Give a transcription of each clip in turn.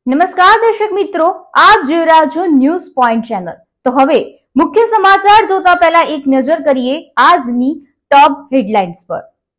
નમસ્કાર દર્શક મિત્રો, આપ જોઈ રહ્યા છો ન્યૂઝ પોઈન્ટ ચેનલ। તો હવે મુખ્ય સમાચાર જોતા પહેલા એક નજર કરીએ આજની ટોપ હેડલાઇન્સ પર।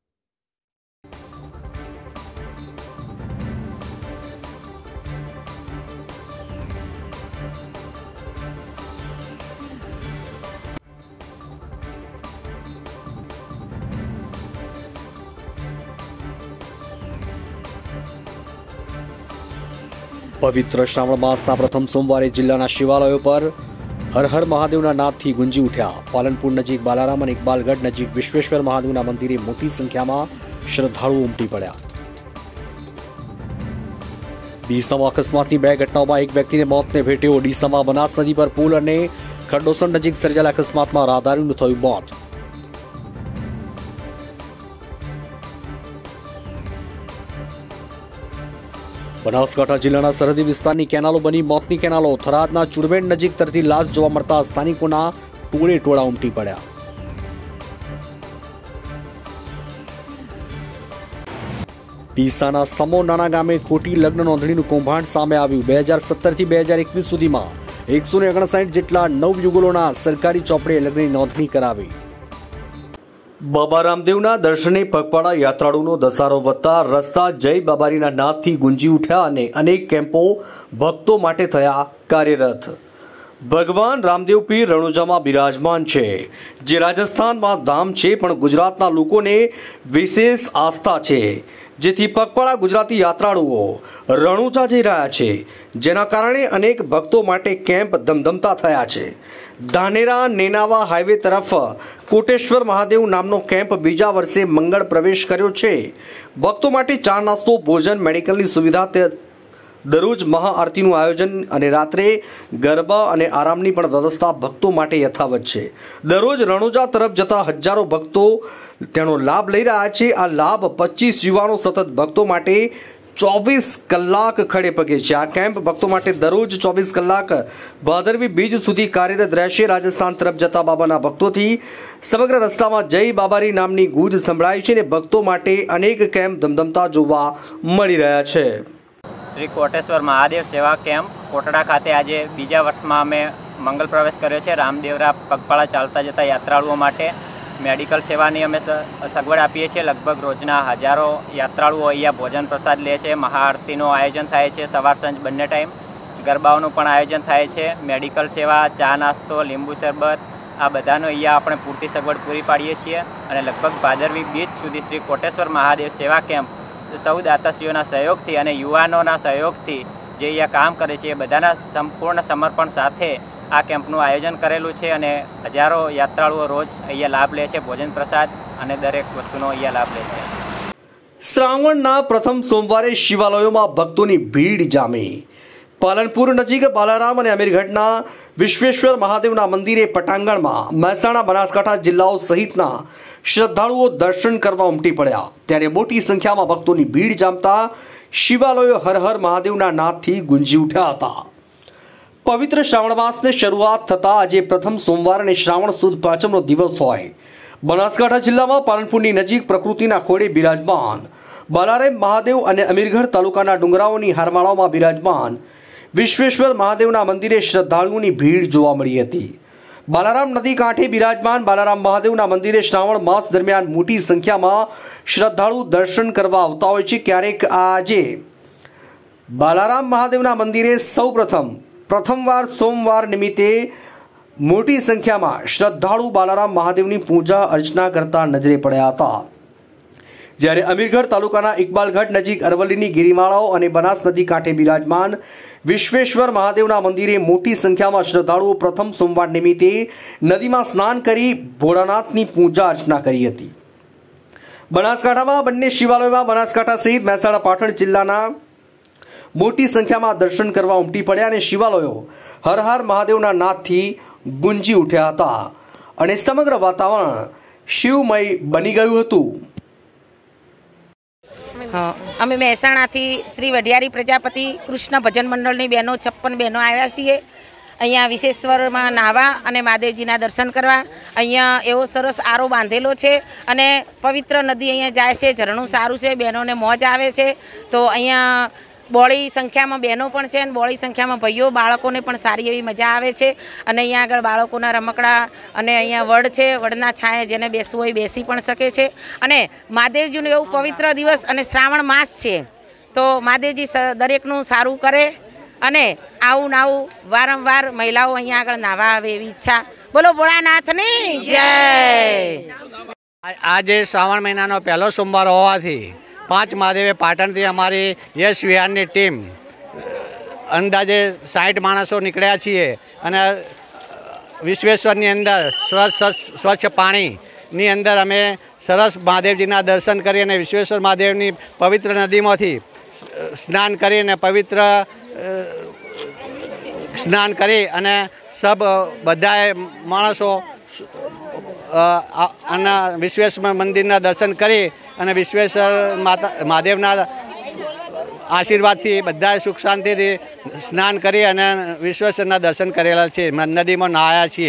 पवित्र श्रावण मासना प्रथम सोमवारे जिल्लाना शिवालयों पर हर हर महादेवना नादथी गुंजी उठ्या। पालनपुर नजीक बालाराम और इकबालगढ़ नजीक विश्वेश्वर महादेवना मंदिरे मोटी संख्या में श्रद्धालुओ उमटी पड़ा। डीसामा अकस्मातनी बे घटनाओं एक व्यक्ति ने मौत ने भेट्यो। डीसामा बनास नदी पर पुल और खरडोसन नजीक सर्जाયેલા अकस्मात में राहदारीનું થયું મોત। बनासकांठा जिल्लाना सरहदी विस्तारनी केनालो बनी मौतनी केनालो। थरादना चुड़वेण नजीक तरती लाश जोवा मळता स्थानिकोना टोळे टोळा उमटी पड्या। ડીસાના સમો નાના ગામે ખોટી લગ્ન નોંધણીનું કૌભાંડ સામે આવ્યું। 2017 થી 2021 સુધીમાં 159 જેટલા નવયુગલોના સરકારી ચોપડે લગ્નની નોંધણી કરાવી। बाबा रामदेवना दर्शने पगपाळा यात्राळुओनो दसारो वधता रस्ता जय बाबारीना नादथी गुंजी उठ्या अने अनेक केम्पो भक्तो माटे थया कार्यरत। भगवान रामदेव पीर रણુજામાં બિરાજમાન છે, જે રાજસ્થાનમાં ધામ છે પણ ગુજરાતના લોકોને વિશેષ આસ્થા છે, જેથી પગપાળા ગુજરાતી યાત્રાળુઓ રણુજા જઈ રહ્યા છે, જેના કારણે અનેક ભક્તો માટે કેમ્પ ધમધમતા થયા છે। ધાનેરા નેનાવા હાઈવે તરફ કોટેશ્વર મહાદેવ નામનો કેમ્પ બીજા વર્ષે મંગળ પ્રવેશ કર્યો છે। ભક્તો માટે ચા નાસ્તો ભોજન મેડિકલની સુવિધા દરરોજ મહાઆરતીનું આયોજન અને રાત્રે ગરબા અને આરામની પણ વ્યવસ્થા ભક્તો માટે યથાવત છે। દરરોજ રણુજા તરફ જતા હજારો ભક્તો તેનો લાભ લઈ રહ્યા છે। આ લાભ 25 યુવાનો સતત ભક્તો માટે 24 કલાક ખડે પગે છે। આ કેમ્પ ભક્તો માટે દરરોજ 24 કલાક ભાદરવી બીજ સુધી કાર્યરત રહેશે। રાજસ્થાન તરફ જતા બાબાના ભક્તોથી સમગ્ર રસ્તામાં જય બાબારી નામની ગૂંજ સંભળાય છે અને ભક્તો માટે અનેક કેમ્પ ધમધમતા જોવા મળી રહ્યા છે। श्री कोटेश्वर महादेव सेवा केम्प कोटड़ा खाते आज बीजा वर्ष में अमे मंगल प्रवेश कर्यो छे। रामदेवरा पगपाळा चालता जता यात्राळुओ माटे मेडिकल सेवानी अमे सगवड आपीए छीए। लगभग रोजना हजारों यात्राळुओ अहींया भोजन प्रसाद ले छे। महाआरतीनुं आयोजन थाय छे, सवार सांज बंने टाइम गरबाओनुं पण आयोजन थाय छे। मेडिकल सेवा, चा नास्तो, લીંબુ शरबत आ बधानो अहींया आपणे पूरती सगवड पूरी पाडीए छीए अने लगभग भादरवी बीज सुधी श्री कोटेश्वर महादेव सेवा केम्प सौ दाताश्रीओना सहयोगथी अने युवानोना सहयोगथी जे अहींया काम करे छे, बधाना संपूर्ण समर्पण साथे आ केम्पनुं आयोजन करेलुं छे अने हजारों यात्राळुओ रोज अहींया लाभ ले छे। भोजन प्रसाद अने दरेक वस्तुनो अहींया लाभ ले छे। श्रावणना प्रथम सोमवारे शिवालयोमां भक्तोनी भीड़ जामी। पालनपुर नजीक बालाराम और अमीरगढ़ना विश्वेश्वर महादेवना मंदिरे पटांगणमां મહેસાણા બનાસકાંઠા जिल्लाओं सहितना श्रद्धालुओं दर्शन करवा उमटी पड़ा। त्यारे मोटी संख्या में भक्तों की भीड़ जामता शिवालयों हर हर महादेवना नादथी गुंजी उठ्या हता। पवित्र श्रावण मास ने शुरुआत थता आज प्रथम सोमवार और श्रावण सुद પાંચમનો दिवस होय। बनासकांठा जिल्ला में पालनपुरनी नजीक प्रकृतिना खोड़े बिराजमान बालाराम महादेव और अमीरगढ़ तालुकाना डुंगराओनी हारमाळाओं में बिराजमान विश्वेश्वर महादेवना मंदिरे श्रद्धालुओनी भीड़ जोवा मळी हती। बालाराम नदी कांठे बिराजमान बालाराम महादेवना मंदिरे श्रावण मास दरमियान मोटी संख्या में श्रद्धालु दर्शन करवा आवता होय छे। क्यारेक आजे बालाराम महादेवना मंदिरे सौ प्रथमवार सोमवार निमित्ते मोटी संख्या में श्रद्धालु बालाराम महादेवनी पूजा अर्चना करता नजरे पड्या हता। જ્યારે અમીરગઢ તાલુકાના ઇકબાલગઢ નજીક અરવલ્લીની ગિરિમાળાઓ અને બનાસ નદી કાંઠે બિરાજમાન વિશ્વેશ્વર મહાદેવના મંદિરે મોટી સંખ્યામાં શ્રદ્ધાળુઓ પ્રથમ સોમવાર નિમિત્તે નદીમાં સ્નાન કરી ભોળાનાથની પૂજા અર્ચના કરી હતી। બનાસકાંઠામાં બંને શિવાલયોમાં બનાસકાંઠા સહિત મહેસાણા પાટણ જિલ્લાના મોટી સંખ્યામાં દર્શન કરવા ઉમટી પડ્યા અને શિવાલયો હર હર મહાદેવના નાદથી ગુંજી ઉઠ્યા હતા અને સમગ્ર વાતાવરણ શિવમય બની ગયું હતું। हाँ, अमे મહેસાણાથી श्री वढियारी प्रजापति कृष्ण भजन मंडलनी बहनों 56 बहनों आव्या छीए। अहींया विशेश्वरमां नाहवा अने महादेवजीना दर्शन करवा। अहींया एवो सरस आरो बांधेलो छे अने पवित्र नदी अहींया जाय छे, झरણું सारूं छे, बहनों ने मौज आवे छे। तो अहींया બોળી સંખ્યામાં બહેનો પણ છે અને બોળી સંખ્યામાં ભાઈઓ બાળકોને પણ સારી એવી મજા આવે છે અને અહીંયા આગળ બાળકોના રમકડા અને અહીંયા વડ છે, વડના છાંયે જેને બેસવું હોય બેસી પણ શકે છે અને મહાદેવજીનું એવું પવિત્ર દિવસ અને શ્રાવણ માસ છે તો મહાદેવજી દરેકનું સારું કરે અને આવું નાવું વારંવાર મહિલાઓ અહીંયા આગળ નાવા આવે એવી ઈચ્છા. બોલો ભોળાનાથની જય. આજે શ્રાવણ મહિનાનો પહેલો સોમવાર હોવાથી 5 મહાદેવે પાટણથી અમારી યશ વિહારની ટીમ અંદાજે 60 માણસો નીકળ્યા છીએ અને વિશ્વેશ્વરની અંદર સ્વચ્છ પાણીની અંદર અમે સરસ મહાદેવજીના દર્શન કરી અને વિશ્વેશ્વર મહાદેવની પવિત્ર નદીમાંથી સ્નાન કરી અને પવિત્ર સ્નાન કરી અને બધાએ માણસો અને વિશ્વેશ્વર મંદિરના દર્શન કરી અને વિશ્વેશ્વર મહાદેવના આશીર્વાદથી બધાએ સુખ શાંતિથી સ્નાન કરી અને વિશ્વેશ્વરના દર્શન કરેલા છે. નદીમાં નહાયા છીએ.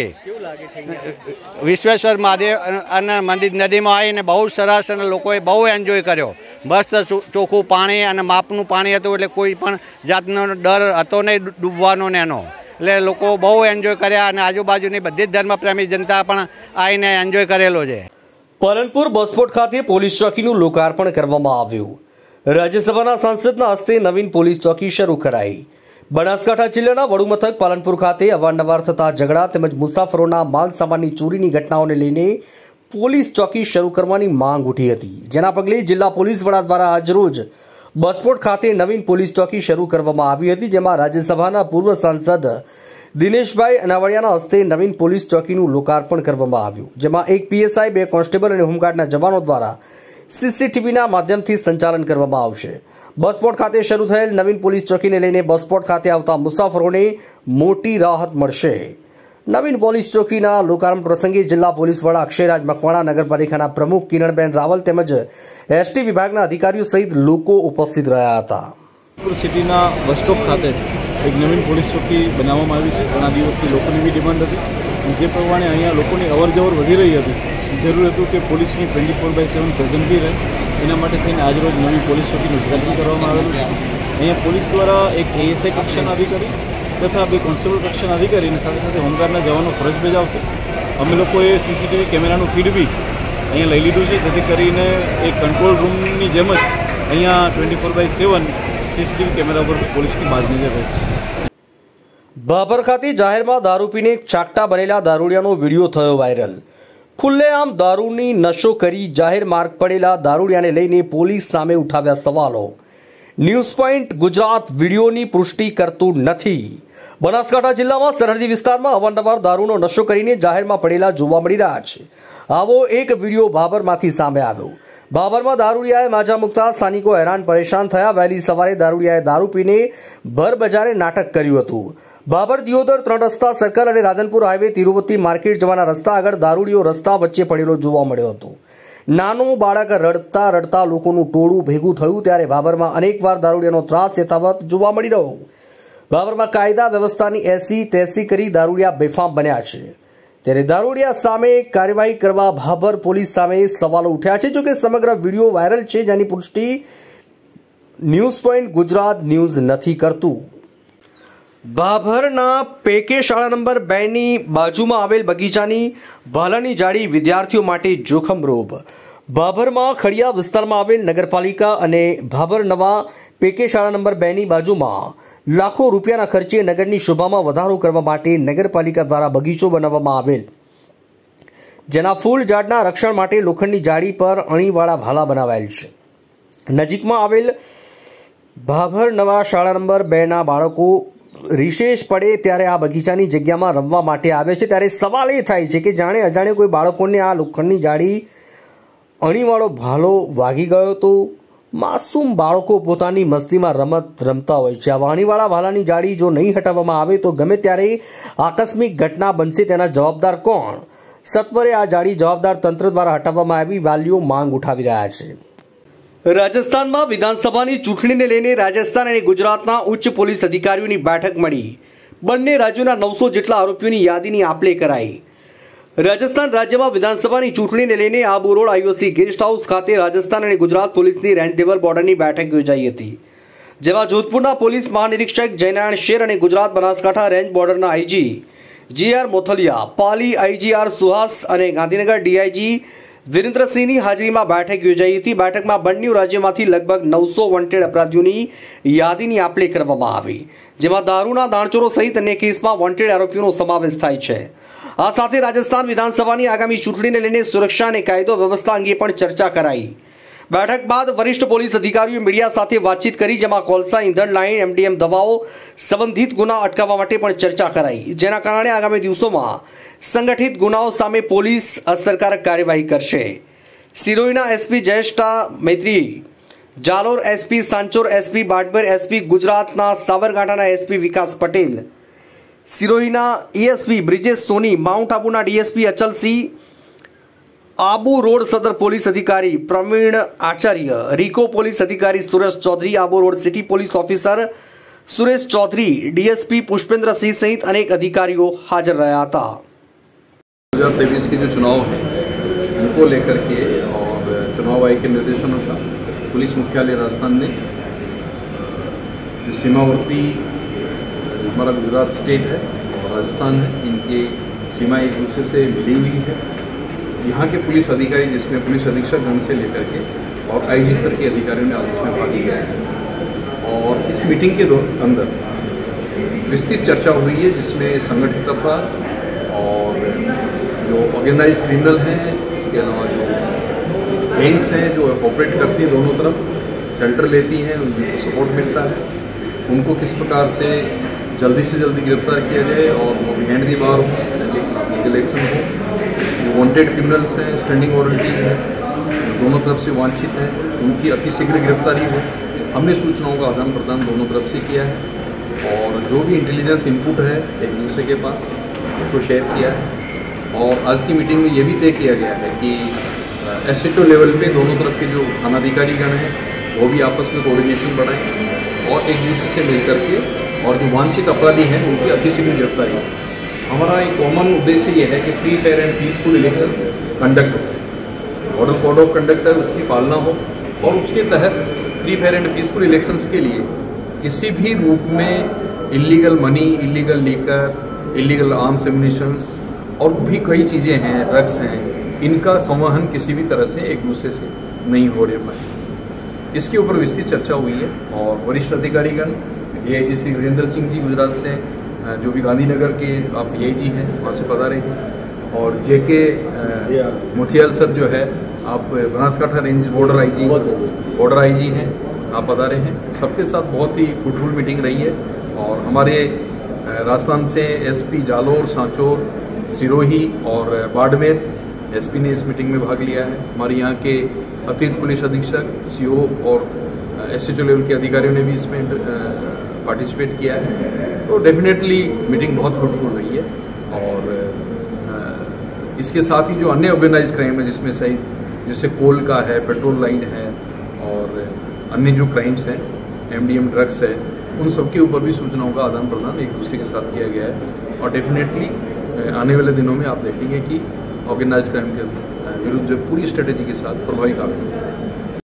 વિશ્વેશ્વર મહાદેવ અને મંદિર નદીમાં આવીને બહુ સરસ અને લોકોએ બહુ એન્જોય કર્યો. મસ્ત ચોખ્ખું પાણી અને માપનું પાણી હતું એટલે કોઈ પણ જાતનો ડર હતો નહીં ડૂબવાનો ને એનો. એટલે લોકો બહુ એન્જોય કર્યા અને આજુબાજુની બધી જ ધર્મપ્રેમી જનતા પણ આવીને એન્જોય કરેલો છે. પાલનપુર બસપોર્ટ ખાતે પોલીસ ચોકીનું લોકાર્પણ કરવામાં આવ્યું. રાજ્યસભાના સાંસદના હસ્તે નવીન પોલીસ ચોકી શરૂ કરાઈ. બનાસકાંઠા જિલ્લાના વડુ મથક પાલનપુર ખાતે અવારનવાર થતા ઝઘડા તેમજ મુસાફરોના માલ સામાનની ચોરીની ઘટનાઓને લઈને પોલીસ ચોકી શરૂ કરવાની માંગ ઉઠી હતી, જેના પગલે જિલ્લા પોલીસ વડા દ્વારા આજરોજ બસપોર્ટ ખાતે નવીન પોલીસ ચોકી શરૂ કરવામાં આવી હતી, જેમાં રાજ્યસભાના પૂર્વ સાંસદ દિનેશભાઈ અનાવાડિયાના હસ્તે નવીન પોલીસ ચોકીનું લોકાર્પણ કરવામાં આવ્યું, જેમાં 1 પીએસઆઈ, 2 કોન્સ્ટેબલ અને હોમગાર્ડના જવાનો દ્વારા સીસીટીવીના માધ્યમથી સંચાલન કરવામાં આવશે. બસપોર્ટ ખાતે શરૂ થયેલ નવીન પોલીસ ચોકીને લઈને બસપોર્ટ ખાતે આવતા મુસાફરોને મોટી રાહત મળશે. નવીન પોલીસ ચોકીના લોકાર્પણ પ્રસંગે જિલ્લા પોલીસ વડા અક્ષયરાજ મકવાણા, નગરપાલિકાના પ્રમુખ કિરણબેન રાવલ તેમજ એસટી વિભાગના અધિકારીઓ સહિત લોકો ઉપસ્થિત રહ્યા હતા. સિટીના બસ સ્ટોપ ખાતે એક નવીન પોલીસ ચોકી બનાવવામાં આવી છે. ઘણા દિવસથી લોકોની બી ડિમાન્ડ હતી. જે પ્રમાણે અહીંયા લોકોની અવરજવર વધી રહી હતી, જરૂર હતું કે પોલીસની 24/7 પ્રેઝન્ટ બી રહે. એના માટે થઈને આજરોજ નવી પોલીસ ચોકીનું ઉદ્ઘાટન કરવામાં આવેલું છે. અહીંયા પોલીસ દ્વારા એક એએસઆઈ કક્ષાના અધિકારી તથા 2 કોન્સ્ટેબલ કક્ષાના અધિકારી અને સાથે સાથે હોમગાર્ડના જવાનો ફરજ બજાવશે. અમે લોકોએ સીસીટીવી કેમેરાનું ફીડ બી અહીંયા લઈ લીધું છે, જેથી કરીને એક કંટ્રોલ રૂમની જેમ જ અહીંયા 24/7 સીસીટીવી કેમેરા પર પોલીસની બાજ નજર રહેશે. ભાભર ખાતે જાહેરમાં દારૂ પીને ચાકટા બનેલા દારૂડિયાનો વિડીયો થયો વાયરલ. ખુલ્લેઆમ દારૂની નશો કરી જાહેર માર્ગ પડેલા દારૂડિયાને લઈને પોલીસ સામે ઉઠાવ્યા સવાલો. ન્યૂઝ પોઈન્ટ ગુજરાત વિડીયોની પુષ્ટિ કરતું નથી. બનાસકાંઠા જિલ્લામાં સરહદી વિસ્તારમાં અવારનવાર દારૂનો નશો કરીને જાહેરમાં પડેલા જોવા મળી રહ્યા છે. આવો એક વિડીયો ભાભરમાંથી સામે આવ્યો. ભાભરમાં દારૂડિયાએ માજા મૂકતા સ્થાનિકો હેરાન પરેશાન થયા. વહેલી સવારે દારૂડિયાએ દારૂ પીને ભર બજારે નાટક કર્યું હતું. ભાભર દિયોદર 3 રસ્તા સર્કલ અને રાધનપુર હાઈવે તિરુપતિ માર્કેટ જવાના રસ્તા આગળ દારૂડિયો રસ્તા વચ્ચે પડેલો જોવા મળ્યો હતો. નાનું બાળક રડતા રડતા લોકોનું ટોળું ભેગું થયું ત્યારે ભાભરમાં અનેકવાર દારૂડિયાનો ત્રાસ યથાવત જોવા મળી રહ્યો. ભાભરમાં કાયદા વ્યવસ્થાની એસી તેસી કરી દારૂડિયા બેફામ બન્યા છે. ત્યારે દારૂડિયા સામે કાર્યવાહી કરવા ભાભર પોલીસ સામે સવાલો ઉઠ્યા છે. જોકે સમગ્ર વિડીયો વાયરલ છે, જેની પુષ્ટિ ન્યૂઝ પોઈન્ટ ગુજરાત ન્યૂઝ નથી કરતું. ભાભરના પેકે શાળા નંબર 2ની બાજુમાં આવેલ બગીચાની ભાલાની જાળી વિદ્યાર્થીઓ માટે જોખમરૂપ. ભાભરમાં ખડિયા વિસ્તારમાં આવેલ નગરપાલિકા અને ભાભર નવા પેકે શાળા નંબર 2ની બાજુમાં લાખો રૂપિયાના ખર્ચે નગરની શોભામાં વધારો કરવા માટે નગરપાલિકા દ્વારા બગીચો બનાવવામાં આવેલ, જેના ફૂલ ઝાડના રક્ષણ માટે લોખંડની જાળી પર અણીવાળા ભાલા બનાવાયેલ છે. નજીકમાં આવેલ ભાભર નવા શાળા નંબર 2ના બાળકો રિશેષ પડે ત્યારે આ બગીચાની જગ્યામાં રમવા માટે આવે છે. ત્યારે સવાલ એ થાય છે કે જાણે અજાણે કોઈ બાળકોને આ લોખંડની જાળી અણીવાળો ભાલો વાગી ગયો તો માસૂમ બાળકો પોતાની મસ્તીમાં રમત રમતા હોય છે. આ અણીવાળા ભાલાની જાળી જો નહીં હટાવવામાં આવે તો ગમે ત્યારે આકસ્મિક ઘટના બનશે. તેના જવાબદાર કોણ? સત્વરે આ જાળી જવાબદાર તંત્ર દ્વારા હટાવવામાં આવી વાલીઓ માંગ ઉઠાવી રહ્યા છે. રાજસ્થાનમાં વિધાનસભાની ચૂંટણીને લઈને રાજસ્થાન અને ગુજરાતના ઉચ્ચ પોલીસ અધિકારીઓની બેઠક મળી. બંને રાજ્યોના 900 જેટલા આરોપીઓની યાદીની આપ-લે કરાઈ. રાજસ્થાન રાજ્યમાં વિધાનસભાની ચૂંટણીને લઈને Abu road IOC guest house ખાતે રાજસ્થાન અને ગુજરાત પોલીસની રેન્ડ ટેબલ બોર્ડરની બેઠક યોજાઈ હતી. જેમાં જોધપુરના પોલીસ મહાનિરીક્ષક જયનારાયણ શેર અને ગુજરાત બનાસકાંઠા રેન્જ બોર્ડરના IG GR Mothaliya, Pali IGR Suhas અને ગાંધીનગર DIG વિરેન્દ્રસિંહની હાજરીમાં બેઠક યોજાઈ હતી। બેઠકમાં બંને રાજ્યોમાંથી લગભગ 900 વોન્ટેડ અપરાધીઓની યાદીની આપ-લે કરવામાં આવી, જેમાં દારૂના દાણચોરો સહિત અન્ય કેસમાં વોન્ટેડ આરોપીઓનો સમાવેશ થાય છે। આ સાથે રાજસ્થાન વિધાનસભાની આગામી ચૂંટણીને લઈને સુરક્ષા અને કાયદો વ્યવસ્થા અંગે પણ ચર્ચા કરાઈ। बैठक बाद वरिष्ठ पुलिस अधिकारीओ मीडिया साथे बातचीत करी, जेमां कोलसा ईंधण लाइन MDM दवाओ संबंधित गुना अटकाववा माटे पण चर्चा कराई, जेना कारणे आगामी दिवसोमां संगठित गुनाओ सामे पोलीस असरकारक कार्यवाही करशे। सिरोहीना SP जयेष्ठा मैत्री, Jalore SP, Sanchore SP, Barmer SP, गुजरातना साबरकांठाना SP विकास पटेल, सिरोहीना ESP ब्रिजेश सोनी, माउंट आबूना DSP अचल सिंह, आबू रोड सदर पुलिस अधिकारी प्रवीण आचार्य, रिको पुलिस अधिकारी Suresh Chaudhary, Abu road city police officer Suresh Chaudhary, DSP Pushpendra Singh सहित अनेक अधिकारियों हाजिर रहा था। 2023 के जो चुनाव हैं उनको लेकर के और चुनाव आयोग के निर्देशानुसार पुलिस मुख्यालय राजस्थान ने सीमावर्ती हमारा गुजरात स्टेट है और राजस्थान है, इनकी सीमा एक दूसरे से मिली हुई है। यहाँ के पुलिस अधिकारी, जिसमें पुलिस अधीक्षक गण से लेकर के और IG स्तर के अधिकारियों ने आज इसमें भाग लिया है और इस मीटिंग के अंदर विस्तृत चर्चा हुई है, जिसमें संगठित अपराध और जो ऑर्गेनाइज्ड क्रिमिनल हैं, इसके अलावा जो गैंग्स हैं जो ऑपरेट करती हैं दोनों तरफ, शेल्टर लेती हैं, उनको सपोर्ट मिलता है, उनको किस प्रकार से जल्दी से जल्दी गिरफ्तार किया जाए और वो बिहाइंड दी बार हो, लीगल एक्शन हो। जो वांटेड क्रिमिनल्स हैं, स्टैंडिंग वारंटी है, दोनों तरफ से वांछित हैं, उनकी अतिशीघ्र गिरफ्तारी हो। हमने सूचनाओं का आदान प्रदान दोनों तरफ से किया है और जो भी इंटेलिजेंस इनपुट है एक दूसरे के पास उसको शेयर किया है। और आज की मीटिंग में ये भी तय किया गया है कि SHO लेवल पे दोनों तरफ के जो थानाधिकारीगण हैं वो भी आपस में कोऑर्डिनेशन बढ़ाएं और एक दूसरे से मिल करके और जो वांछित अपराधी हैं उनकी अतिशीघ्र गिरफ्तारी हो। हमारा एक कॉमन उद्देश्य ये है कि free, fair and peaceful elections conduct हो, मॉडल कोड ऑफ कंडक्ट है उसकी पालना हो और उसके तहत free, fair and peaceful elections के लिए किसी भी रूप में illegal money, illegal liquor, illegal arms ammunitions और भी कई चीज़ें हैं, ड्रग्स हैं, इनका संवहन किसी भी तरह से एक दूसरे से नहीं हो रहा है। इसके ऊपर विस्तृत चर्चा हुई है और वरिष्ठ अधिकारीगण DIG श्री वीरेंद्र सिंह जी गुजरात से, जो भी गांधीनगर के आप DIG हैं वहाँ से पधारे हैं, और JK मोथियाल सर जो है आप बनासकांठा रेंज बॉर्डर IG हैं, आप पधारे हैं। सबके साथ बहुत ही फ्रूटफुल मीटिंग रही है और हमारे राजस्थान से SP जालोर, सांचोर, सिरोही और बाड़मेर SP ने इस मीटिंग में भाग लिया है। हमारे यहाँ के अतिरिक्त पुलिस अधीक्षक, CO और SHO लेवल के अधिकारियों ने भी इसमें पार्टिसिपेट किया है। तो डेफिनेटली मीटिंग बहुत फ्रूटफुल रही है और इसके साथ ही जो अन्य ऑर्गेनाइज्ड क्राइम है, जिसमें सही जैसे कोल का है, पेट्रोल लाइन है और अन्य जो क्राइम्स हैं, MDM ड्रग्स है, उन सब के ऊपर भी सूचनाओं का आदान प्रदान एक दूसरे के साथ किया गया है। और डेफिनेटली आने वाले दिनों में आप देखेंगे कि ऑर्गेनाइज्ड क्राइम के विरुद्ध जो पूरी स्ट्रेटेजी के साथ प्रभावी कार्रवाई है।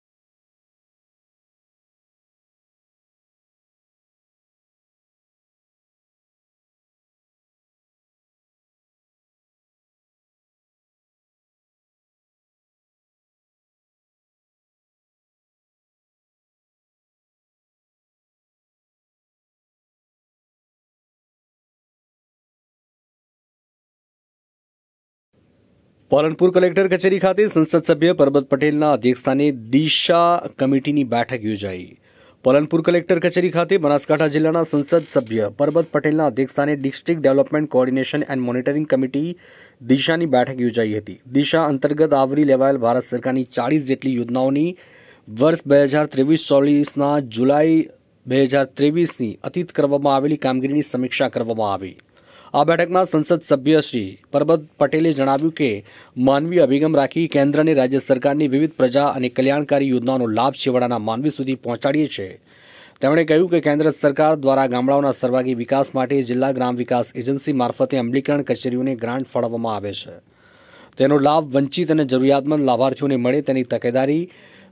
પાલનપુર કલેક્ટર કચેરી ખાતે સંસદ સભ્ય પરબત પટેલના અધ્યક્ષસ્થાને દિશા કમિટીની બેઠક યોજાઈ। પાલનપુર કલેક્ટર કચેરી ખાતે બનાસકાંઠા જિલ્લાના સંસદ સભ્ય પરબત પટેલના અધ્યક્ષસ્થાને district development coordination and monitoring committee દિશાની બેઠક યોજાઈ હતી। દિશા અંતર્ગત આવરી લેવાયેલ ભારત સરકારની 40 જેટલી યોજનાઓની વર્ષ 2023-24ના જુલાઈ 2023ની અતીત કરવામાં આવેલી કામગીરીની સમીક્ષા કરવામાં આવી। આ બેઠકમાં સંસદ સભ્ય શ્રી પરબત પટેલે જણાવ્યું કે માનવી અભિગમ રાખી કેન્દ્ર અને રાજ્ય સરકારની વિવિધ પ્રજા અને કલ્યાણકારી યોજનાઓનો લાભ છેવાડાના માનવી સુધી પહોંચાડીએ છીએ। તેમણે કહ્યું કે કેન્દ્ર સરકાર દ્વારા ગામડાઓના સર્વાંગી વિકાસ માટે જિલ્લા ગ્રામ વિકાસ એજન્સી મારફતે અમલીકરણ કચેરીઓને ગ્રાન્ટ ફાળવવામાં આવે છે। તેનો લાભ વંચિત અને જરૂરિયાતમંદ લાભાર્થીઓને મળે તેની તકેદારી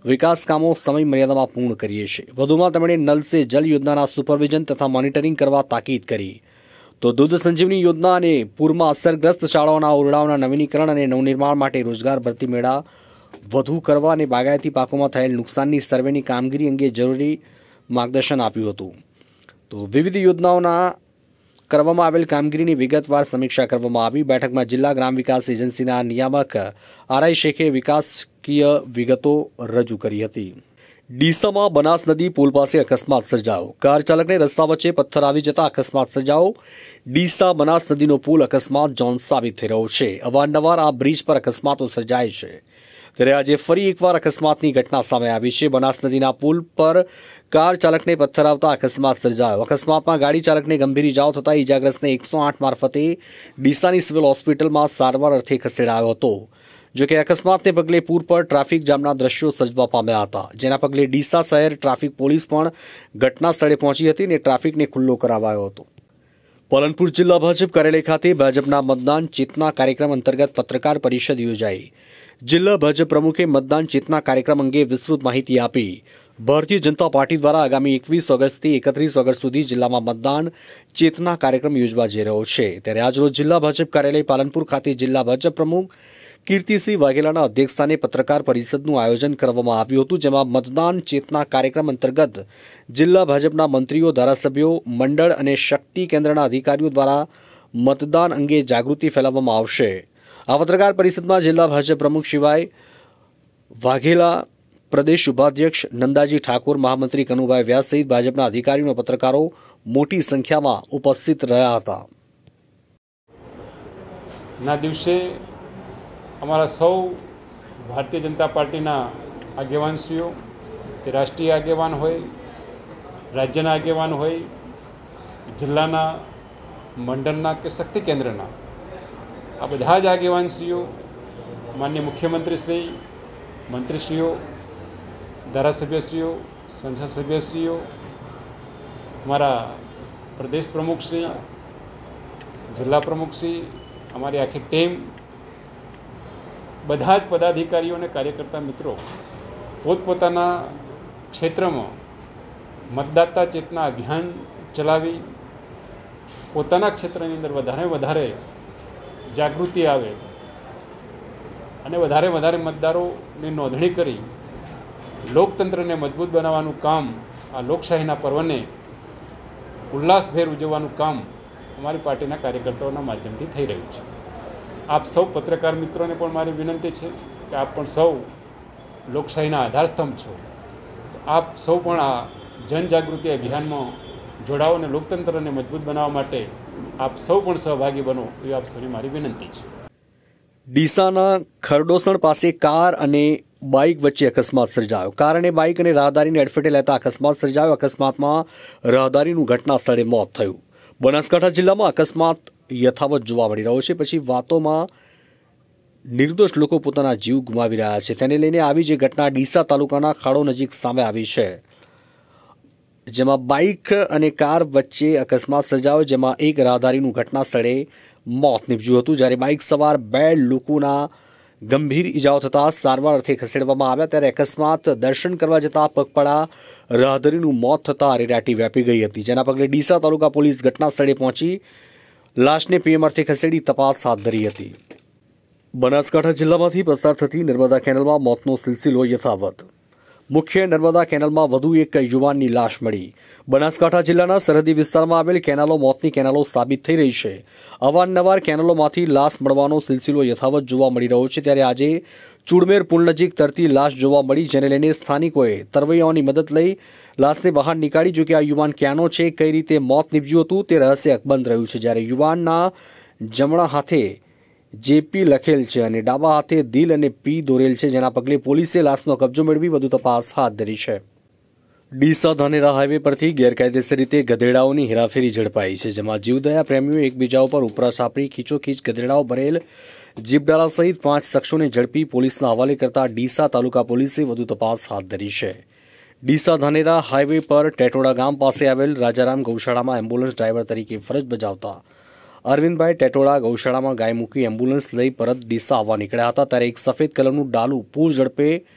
વિકાસ કામો સમય મર્યાદામાં પૂર્ણ કરીએ છીએ। વધુમાં તેમણે નલ સે જલ યોજનાના સુપરવિઝન તથા મોનિટરિંગ કરવા તાકીદ કરી। તો દૂધ સંજીવની યોજના અને પૂરમાં અસરગ્રસ્ત શાળાઓના ઓરડાઓના નવીનીકરણ અને નવનિર્માણ માટે રોજગાર ભરતી મેળા વધુ કરવા અને બાગાયતી પાકોમાં થયેલ નુકસાનની સર્વેની કામગીરી અંગે જરૂરી માર્ગદર્શન આપ્યું હતું। તો વિવિધ યોજનાઓના કરવામાં આવેલ કામગીરીની વિગતવાર સમીક્ષા કરવામાં આવી। બેઠકમાં જિલ્લા ગ્રામ વિકાસ એજન્સીના નિયામક આરઆઈ શેખે વિકાસકીય વિગતો રજૂ કરી હતી। ડીસામાં બનાસ નદી પુલ પાસે અકસ્માત સર્જાયો। કાર ચાલકને રસ્તા વચ્ચે પથ્થર આવી જતા અકસ્માત સર્જાયો। ડીસા બનાસ નદીનો પુલ અકસ્માત ઝોન સાબિત થઈ રહ્યો છે। અવારનવાર આ બ્રિજ પર અકસ્માતો સર્જાય છે, ત્યારે આજે ફરી એકવાર અકસ્માતની ઘટના સામે આવી છે। બનાસ નદીના પુલ પર કાર ચાલકને પથ્થર આવતા અકસ્માત સર્જાયો। અકસ્માતમાં ગાડી ચાલકને ગંભીર ઇજાઓ થતા ઇજાગ્રસ્તને 108 મારફતે ડીસાની સિવિલ હોસ્પિટલમાં સારવાર અર્થે ખસેડાયો હતો। જો કે અકસ્માતને પગલે પુલ પર ટ્રાફિક જામના દ્રશ્યો સર્જવા પામ્યા હતા, જેના પગલે ડીસા શહેર ટ્રાફિક પોલીસ પણ ઘટના સ્થળે પહોંચી હતી અને ટ્રાફિકને ખુલ્લો કરાવાયો હતો। પાલનપુર જિલ્લા ભાજપ કાર્યાલય ખાતે ભાજપના મતદાન ચેતના કાર્યક્રમ અંતર્ગત પત્રકાર પરિષદ યોજાઈ। જિલ્લા ભાજપ પ્રમુખે મતદાન ચેતના કાર્યક્રમ અંગે વિસ્તૃત માહિતી આપી। ભારતીય જનતા પાર્ટી દ્વારા આગામી 21 ઓગસ્ટથી 31 ઓગસ્ટ સુધી જિલ્લામાં મતદાન ચેતના કાર્યક્રમ યોજવા જઈ રહ્યો છે। ત્યારે આજરોજ જિલ્લા ભાજપ કાર્યાલય પાલનપુર ખાતે જિલ્લા ભાજપ પ્રમુખ કીર્તિસિંહ વાઘેલાના અધ્યક્ષસ્થાને પત્રકાર પરિષદનું આયોજન કરવામાં આવ્યું હતું, જેમાં મતદાન ચેતના કાર્યક્રમ અંતર્ગત જિલ્લા ભાજપના મંત્રીઓ, ધારાસભ્યો, મંડળ અને શક્તિ કેન્દ્રના અધિકારીઓ દ્વારા મતદાન અંગે જાગૃતિ ફેલાવવામાં આવશે। આ પત્રકાર પરિષદમાં જિલ્લા ભાજપ પ્રમુખ શિવાય વાઘેલા, પ્રદેશ ઉપાધ્યક્ષ નંદાજી ઠાકોર, મહામંત્રી કનુભાઈ વ્યાસ સહિત ભાજપના અધિકારીઓ, પત્રકારો મોટી સંખ્યામાં ઉપસ્થિત રહ્યા હતા। ના દિવસે અમારા સૌ ભારતીય જનતા પાર્ટીના આગેવાનશ્રીઓ, કે રાષ્ટ્રીય આગેવાન હોય, રાજ્યના આગેવાન હોય, જિલ્લાના, મંડળના કે શક્તિ કેન્દ્રના આ બધા જ આગેવાનશ્રીઓ, માનનીય મુખ્યમંત્રીશ્રી, મંત્રીશ્રીઓ, ધારાસભ્યશ્રીઓ, સંસદ સભ્યશ્રીઓ, અમારા પ્રદેશ પ્રમુખશ્રી, જિલ્લા પ્રમુખશ્રી, અમારી આખી ટીમ, બધા જ પદાધિકારીઓ અને કાર્યકર્તા મિત્રો પોતપોતાના ક્ષેત્રમાં મતદાતા ચેતના અભિયાન ચલાવી પોતાના ક્ષેત્રની અંદર વધારે જાગૃતિ આવે અને વધારે મતદારોની નોંધણી કરી લોકતંત્રને મજબૂત બનાવવાનું કામ, આ લોકશાહીના પર્વને ઉલ્લાસભેર ઉજવવાનું કામ અમારી પાર્ટીના કાર્યકર્તાઓના માધ્યમથી થઈ રહ્યું છે। આપ સૌ પત્રકાર મિત્રોને પણ મારી વિનંતી છે કે આપ પણ સૌ લોકશાહીના આધારસ્તંભ છો, તો આપ સૌ પણ આ જનજાગૃતિ અભિયાનમાં જોડાઓ અને લોકતંત્રને મજબૂત બનાવવા માટે આપ સૌ પણ સહભાગી બનો એવી આપ સૌની મારી વિનંતી છે। ડીસાના ખરડોસણ પાસે કાર અને બાઇક વચ્ચે અકસ્માત સર્જાયો। કાર અને બાઇક અને રાહદારીને અડફેટે લેતા અકસ્માત સર્જાયો। અકસ્માતમાં રાહદારીનું ઘટના સ્થળે મોત થયું। બનાસકાંઠા જિલ્લામાં અકસ્માત યથાવત જોવા મળી રહ્યો છે। પછી વાતોમાં નિર્દોષ લોકો પોતાના જીવ ગુમાવી રહ્યા છે, તેને લઈને આવી જે ઘટના ડીસા તાલુકાના ખાડો નજીક સામે આવી છે, જેમાં બાઇક અને કાર વચ્ચે અકસ્માત સર્જાયો, જેમાં એક રાહદારીનું ઘટના સ્થળે મોત નીપજ્યું હતું, જ્યારે બાઇક સવાર 2 લોકોના ગંભીર ઇજાઓ થતાં સારવાર અર્થે ખસેડવામાં આવ્યા। ત્યારે અકસ્માત દર્શન કરવા જતાં પગપાળા રાહદારીનું મોત થતાં અરેરાટી વ્યાપી ગઈ હતી, જેના પગલે ડીસા તાલુકા પોલીસ ઘટના સ્થળે પહોંચી લાશને પીએમ અર્થે ખસેડી તપાસ હાથ ધરી હતી। બનાસકાંઠા જિલ્લામાંથી પસાર થતી નર્મદા કેનાલમાં મોતનો સિલસિલો યથાવત। મુખ્ય નર્મદા કેનાલમાં વધુ એક યુવાનની લાશ મળી। બનાસકાંઠા જિલ્લાના સરહદી વિસ્તારમાં આવેલ કેનાલો મોતની કેનાલો સાબિત થઈ રહી છે। અવારનવાર કેનાલોમાંથી લાશ મળવાનો સિલસિલો યથાવત જોવા મળી રહ્યો છે, ત્યારે આજે ચુડમેર પુલ નજીક તરતી લાશ જોવા મળી, જેને લઈને સ્થાનિકોએ તરવૈયાઓની મદદ લઈ લાશને બહાર નીકાળી। જો કે આ યુવાન ક્યાંનો છે, કઈ રીતે મોત નીપજ્યું હતું તે રહસ્ય અકબંધ રહ્યું છે, જ્યારે યુવાનના જમણા હાથે જેપી લખેલ છે અને ડાબા હાથે દિલ અને પી દોરેલ છે, જેના પગલે પોલીસે લાશનો કબજો મેળવી વધુ તપાસ હાથ ધરી છે। ડીસા ધાનેરા હાઈવે પરથી ગેરકાયદેસર રીતે ગધેડાઓની હેરાફેરી ઝડપાઈ છે, જેમાં જીવદયા પ્રેમીઓ એકબીજા ઉપર ઉપરા સાપરી ખીચોખીચ ગધેડાઓ ભરેલ જીપડાલા સહિત 5 શખ્સોને ઝડપી પોલીસના હવાલે કરતા ડીસા તાલુકા પોલીસે વધુ તપાસ હાથ ધરી છે। ડીસા ધાનેરા હાઈવે પર ટેટોડા ગામ પાસે આવેલ રાજારામ ગૌશાળામાં એમ્બ્યુલન્સ ડ્રાઈવર તરીકે ફરજ બજાવતા અરવિંદભાઈ ટેટોડા ગૌશાળામાં ગાય મૂકી એમ્બ્યુલન્સ લઈ પરત ડીસા આવવા નીકળ્યા હતા, ત્યારે એક સફેદ કલરનું ડાલુ પૂર ઝડપે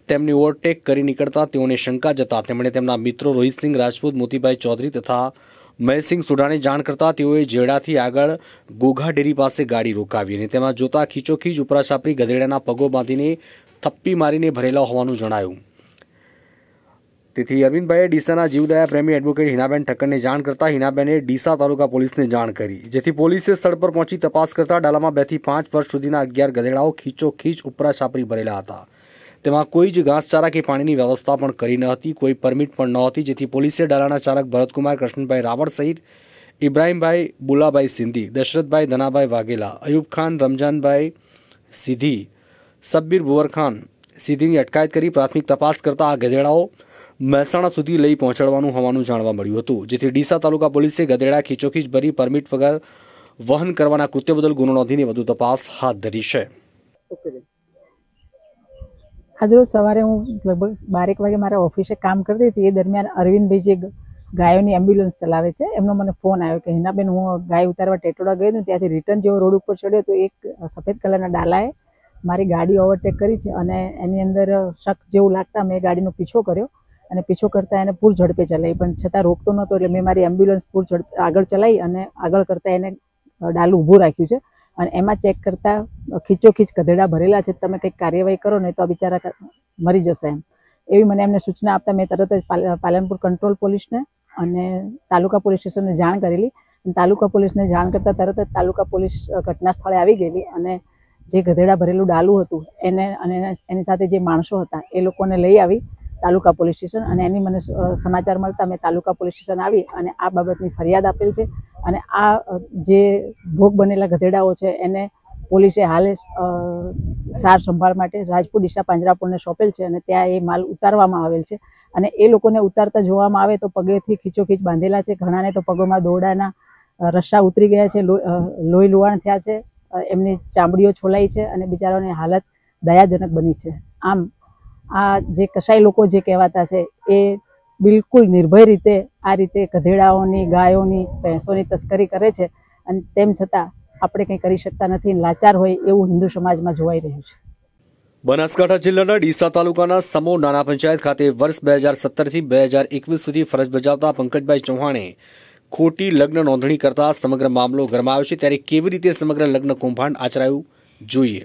તેમની ઓવરટેક કરી નીકળતા તેઓને શંકા જતા તેમણે તેમના મિત્રો રોહિતસિંહ રાજપૂત, મોતીભાઈ ચૌધરી તથા મહેશસિંહ સુડાને જાણ કરતા તેઓએ જેડાથી આગળ ગોઘા ડેરી પાસે ગાડી રોકાવી અને તેમાં જોતા ખીચોખીચ ઉપરાછાપરી ગધેડાના પગો બાંધીને થપ્પી મારીને ભરેલા હોવાનું જણાયું. તેથી અરવિંદભાઈએ ડીસાના જીવદયા પ્રેમી એડવોકેટ હિનાબેન ઠક્કરને જાણ કરતા હિનાબેને ડીસા તાલુકા પોલીસને જાણ કરી, જેથી પોલીસે સ્થળ પર પહોંચી તપાસ કરતા ડાલામાં 2 થી 5 વર્ષ સુધીના 11 ગધેડાઓ ખીચોખીચ ઉપરા છાપરી ભરેલા હતા. તેમાં કોઈ જ ઘાસચારા કે પાણીની વ્યવસ્થા પણ કરી ન હતી, કોઈ પરમિટ પણ ન હતી, જેથી પોલીસે ડાલાના ચાલક ભરતકુમાર કૃષ્ણભાઈ રાવળ સહિત ઇબ્રાહીમભાઈ બુલાભાઈ સિંધી, દશરથભાઈ ધનાભાઈ વાઘેલા, અયુબ ખાન, રમજાનભાઈ સિદ્ધી, સબ્બીર ભુવરખાન સિદ્ધીની અટકાયત કરી પ્રાથમિક તપાસ કરતા આ ગધેડાઓ મહેસાણા સુધી લઈ પહોંચાડવાનું હોવાનું જાણવા મળ્યું હતું, જેથી ડીસા તાલુકા પોલીસે ગધેડા ખીચોખીચ ભરી પરમિટ વગર વહન કરવાના કૃત્ય બદલ ગુનો નોંધીને વધુ તપાસ હાથ ધરી છે. આજરોજ સવારે હું લગભગ 12 વાગે મારા ઓફિસે કામ કરતી હતી. એ દરમિયાન અરવિંદભાઈ જે ગાયોની એમ્બ્યુલન્સ ચલાવે છે એમનો મને ફોન આવ્યો કે હિનાબેન હું ગાય ઉતારવા ટેટોડા ગયો હતો, ત્યાંથી રિટર્ન જેવો રોડ ઉપર ચડ્યો તો એક સફેદ કલરના ડાલાએ મારી ગાડી ઓવરટેક કરી છે અને એની અંદર શક જેવું લાગતા મેં ગાડીનો પીછો કર્યો અને પીછો કરતા એને પૂર ઝડપે ચલાવી, પણ છતાં રોકતો નહોતો એટલે મેં મારી એમ્બ્યુલન્સ પૂર ઝડપે આગળ ચલાવી અને આગળ કરતા એને ડાલું ઊભું રાખ્યું છે અને એમાં ચેક કરતા ખીચોખીચ ગધેડા ભરેલા છે. તમે કંઈક કાર્યવાહી કરો ને તો બિચારા મરી જશે એવી મને એમને સૂચના આપતા મેં તરત જ પાલનપુર કંટ્રોલ પોલીસને અને તાલુકા પોલીસ સ્ટેશનને જાણ કરેલી. તાલુકા પોલીસને જાણ કરતાં તરત જ તાલુકા પોલીસ ઘટના સ્થળે આવી ગયેલી અને જે ગધેડા ભરેલું ડાલું હતું એને અને એની સાથે જે માણસો હતા એ લોકોને લઈ આવી તાલુકા પોલીસ સ્ટેશન અને એની મને સમાચાર મળતા મેં તાલુકા પોલીસ સ્ટેશન આવી અને આ બાબતની ફરિયાદ આપેલ છે અને આ જે ભોગ બનેલા ગધેડાઓ છે એને પોલીસે હાલે સાર સંભાળ માટે રાજપુર ડીસા પાંજરાપોળને સોંપેલ છે અને ત્યાં એ માલ ઉતારવામાં આવેલ છે અને એ લોકોને ઉતારતા જોવામાં આવે તો પગેથી ખીચોખીચ બાંધેલા છે. ઘણાને તો પગોમાં દોરડાના રસ્સા ઉતરી ગયા છે, લોહી લુહાણ થયા છે, એમની ચામડીઓ છોલાઈ છે અને બિચારાઓની હાલત દયાજનક બની છે. આમ આ જે કસાઈ લોકો જે કહેવાતા છે એ બિલકુલ નિર્ભય રીતે આ રીતે ગધેડાઓની, ગાયોની, ભેંસોની તસ્કરી કરે છે અને તેમ છતાં આપણે કંઈ કરી શકતા નથી, લાચાર હોય એવું હિન્દુ સમાજમાં જોવાઈ રહ્યું છે. બનાસકાંઠા જિલ્લાના ડીસા તાલુકાના સમો નાના પંચાયત ખાતે વર્ષ 2017 થી 2021 સુધી ફરજ બજાવતા પંકજભાઈ ચૌહાણે ખોટી લગ્ન નોંધણી કરતા સમગ્ર મામલો ગરમાયો છે. ત્યારે કેવી રીતે સમગ્ર લગ્ન કૌભાંડ આચરાયું જોઈએ.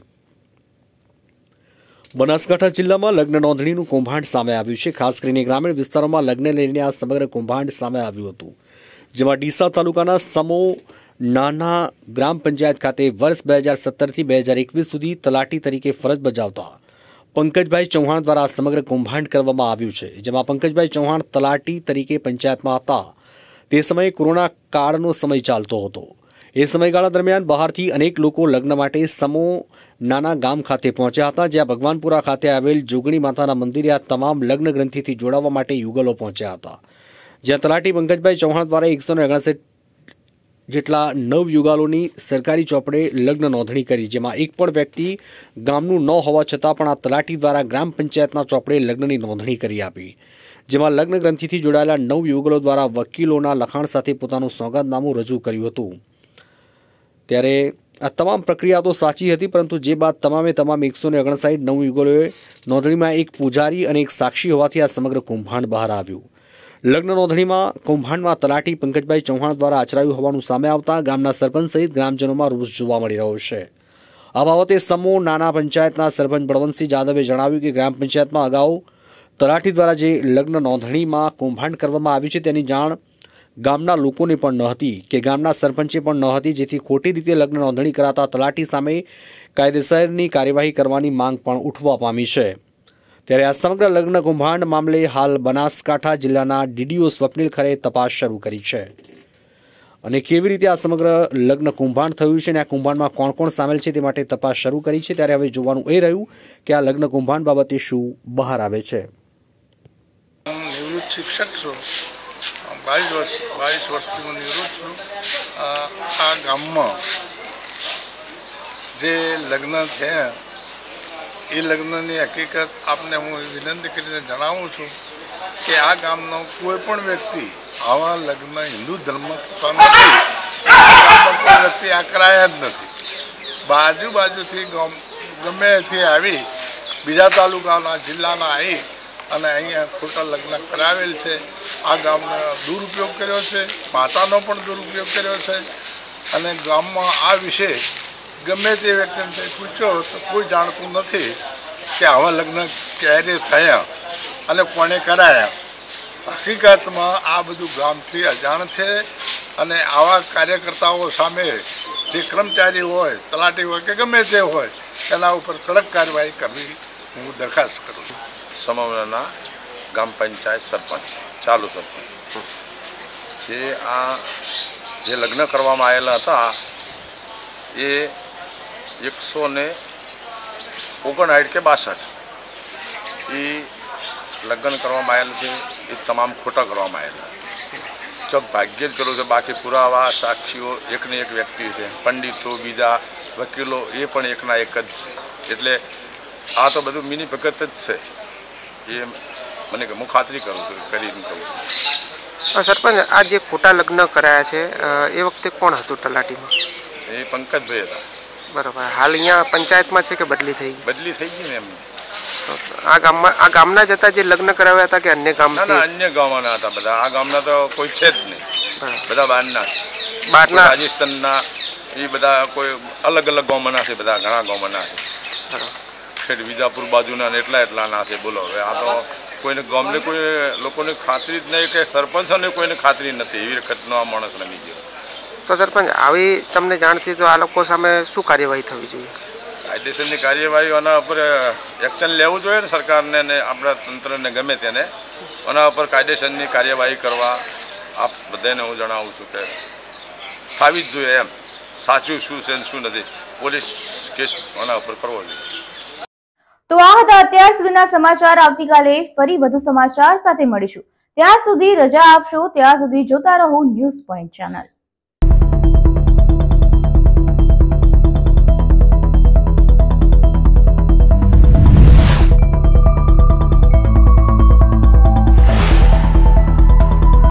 બનાસકાંઠા જિલ્લામાં લગ્ન નોંધણીનું કૌભાંડ સામે આવ્યું છે. ખાસ કરીને ગ્રામીણ વિસ્તારોમાં લગ્ન લઈને આ સમગ્ર કૌભાંડ સામે આવ્યું હતું, જેમાં ડીસા તાલુકાના સમો નાના ગ્રામ પંચાયત ખાતે વર્ષ 2017 થી 2021 સુધી તલાટી તરીકે ફરજ બજાવતા પંકજભાઈ ચૌહાણ દ્વારા સમગ્ર કૌભાંડ કરવામાં આવ્યું છે. જેમાં પંકજભાઈ ચૌહાણ તલાટી તરીકે પંચાયતમાં હતા તે સમયે કોરોના કાળનો સમય ચાલતો હતો. એ સમયગાળા દરમિયાન બહારથી અનેક લોકો લગ્ન માટે સમો નાના ગામ ખાતે પહોંચ્યા હતા, જ્યાં ભગવાનપુરા ખાતે આવેલ જોગણી માતાના મંદિરે આ તમામ લગ્ન ગ્રંથિથી જોડાવા માટે યુગલો પહોંચ્યા હતા, જ્યાં તલાટી પંકજભાઈ ચૌહાણ દ્વારા 159 જેટલા નવયુગલોની સરકારી ચોપડે લગ્ન નોંધણી કરી, જેમાં એક પણ વ્યક્તિ ગામનું ન હોવા છતાં પણ આ તલાટી દ્વારા ગ્રામ પંચાયતના ચોપડે લગ્નની નોંધણી કરી આપી, જેમાં લગ્ન ગ્રંથિથી જોડાયેલા નવયુગલો દ્વારા વકીલોના લખાણ સાથે પોતાનું સોગંદનામું રજૂ કર્યું હતું. ત્યારે આ તમામ પ્રક્રિયા તો સાચી હતી, પરંતુ જે બાદ તમામે તમામ 159 નવયુગલોએ નોંધણીમાં એક પૂજારી અને એક સાક્ષી હોવાથી આ સમગ્ર કૌભાંડ બહાર આવ્યું. લગ્ન નોંધણીમાં કૌભાંડમાં તલાટી પંકજભાઈ ચૌહાણ દ્વારા આચરાયું હોવાનું સામે આવતા ગામના સરપંચ સહિત ગ્રામજનોમાં રોષ જોવા મળી રહ્યો છે. આ બાબતે સમો નાના પંચાયતના સરપંચ બળવંતસિંહ જાદવે જણાવ્યું કે ગ્રામ પંચાયતમાં અગાઉ તલાટી દ્વારા જે લગ્ન નોંધણીમાં કૌભાંડ કરવામાં આવ્યું છે તેની જાણ ગામના લોકોને પણ ન હતી કે ગામના સરપંચે પણ ન હતી, જેથી ખોટી રીતે લગ્ન નોંધણી કરાતા તલાટી સામે કાયદેસરની કાર્યવાહી કરવાની માંગ પણ ઉઠવા પામી છે. ત્યારે આ સમગ્ર લગ્ન કૌભાંડ મામલે હાલ બનાસકાંઠા જિલ્લાના ડીડીઓ સ્વપ્નિલ ખરે તપાસ શરૂ કરી છે અને કેવી રીતે આ સમગ્ર લગ્ન કૌભાંડ થયું છે અને આ કૌભાંડમાં કોણ કોણ સામેલ છે તે માટે તપાસ શરૂ કરી છે. ત્યારે હવે જોવાનું એ રહ્યું કે આ લગ્ન કૌભાંડ બાબતે શું બહાર આવે છે. નિવૃત્ત શિક્ષક છું, 22 વર્ષથી હું નિવૃત્ત છું. આ ગામમાં જે લગ્ન થયા એ લગ્નની હકીકત આપને હું વિનંતી કરીને જણાવું છું કે આ ગામનો કોઈ પણ વ્યક્તિ આવા લગ્ન હિન્દુ ધર્મ થતા નથી, ગામમાં કોઈ વ્યક્તિ આ કરાયા જ નથી. બાજુથી ગમે એથી આવી બીજા તાલુકાના જિલ્લાના આવી અને અહીંયા ખોટા લગ્ન કરાવેલ છે। આ ગામનો દુરુપયોગ કર્યો છે, માતાનો પણ દુરુપયોગ કર્યો છે અને ગામમાં આ વિશે ગમે તે વ્યક્તિને પૂછ્યો તો કોઈ જાણતું નથી કે આવા લગ્ન ક્યારે થયા અને કોણે કરાયા। હકીકતમાં આ બધું ગામથી અજાણ છે અને આવા કાર્યકર્તાઓ સામે જે કર્મચારી હોય, તલાટી હોય કે ગમે તે હોય એના ઉપર કડક કાર્યવાહી કરવી હું દરખાસ્ત કરું છું। સમાવના ગ્રામ પંચાયત સરપંચ ચાલુ સરપંચ જે લગ્ન કરવામાં આવેલા હતા એ 159 કે 62 એ લગ્ન કરવામાં આવેલ છે એ તમામ ખોટા કરવામાં આવેલા। ચોક ભાગ્ય જ કર્યું છે, બાકી પુરાવા સાક્ષીઓ એકને એક વ્યક્તિ છે, પંડિતો બીજા વકીલો એ પણ એકના એક જ છે। એટલે આ તો બધું મિની ભગત જ છે એ મને હું ખાતરી કરીને કહું છું। સરપંચ, આ જે ખોટા લગ્ન કરાયા છે એ વખતે કોણ હતું તલાટીમાં? એ પંકજભાઈ હતા। બરાબર। હાલ અહીંયા પંચાયતમાં છે કે બદલી થઈ ગઈ? બદલી થઈ ગઈ ને એમની। આ ગામના જ હતા જે લગ્ન કરાવ્યા હતા કે અન્ય ગામના? ના, અન્ય ગામના હતા બધા। આ ગામના તો કોઈ છે જ નહીં, બધા બહારના રાજસ્થાનના એ બધા કોઈ અલગ અલગ ગામના છે, બધા ઘણા ગામના છે, વિજાપુર બાજુના ને એટલાના છે। બોલો હવે આ તો કોઈને ગામને કોઈ લોકોને ખાતરી જ નહીં કે સરપંચોને કોઈને ખાતરી નથી, એવી વખતનો આ માણસ રમી ગયો। તો સરપંચ, આવી તમને જાણથી તો આ લોકો સામે શું કાર્યવાહી થવી જોઈએ? કાયદેસરની કાર્યવાહી આના ઉપર એક્શન લેવું જોઈએ ને સરકારને ને આપણા તંત્રને ગમે તેને આના ઉપર કાયદેસરની કાર્યવાહી કરવા આપ બધાને હું જણાવું છું કે થવી જ જોઈએ। એમ સાચું શું છે શું નથી, પોલીસ કેસ આના ઉપર કરવો જોઈએ। તો આ હતા અત્યાર સુધીના સમાચાર। આવતીકાલે ફરી વધુ સમાચાર સાથે મળીશું। ત્યાં સુધી રજા આપશો, ત્યાં સુધી જોતા રહો ન્યૂઝ પોઈન્ટ ચેનલ।